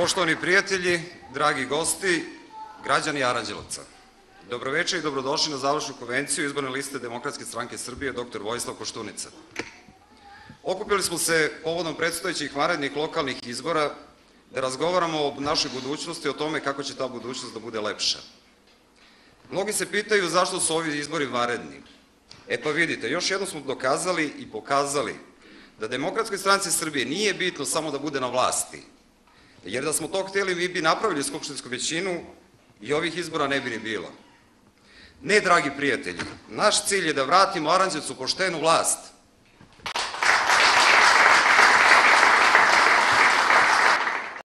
Poštovani prijatelji, dragi gosti, građani Aranđelovca, dobroveče i dobrodošli na završnu konvenciju izborne liste Demokratske stranke Srbije dr. Vojislav Koštunica. Okupili smo se povodom predstojećih vanrednih lokalnih izbora da razgovaramo o našoj budućnosti, o tome kako će ta budućnost da bude lepša. Mnogi se pitaju zašto su ovi izbori vanredni. Pa vidite, još jednom smo dokazali i pokazali da Demokratskoj stranci Srbije nije bitno samo da bude na vlasti, jer da smo to hteli mi bi napravili skupštinsku većinu i ovih izbora ne bi ni bilo. Ne, dragi prijatelji, naš cilj je da vratimo Aranđelovcu poštenu vlast,